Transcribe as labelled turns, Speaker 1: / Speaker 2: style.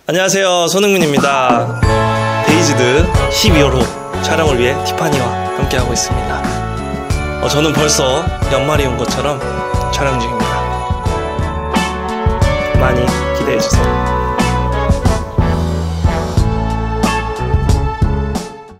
Speaker 1: 안녕하세요, 손흥민입니다. 데이지드 12월호 촬영을 위해 티파니와 함께하고 있습니다. 저는 벌써 연말이 온 것처럼 촬영 중입니다. 많이 기대해주세요.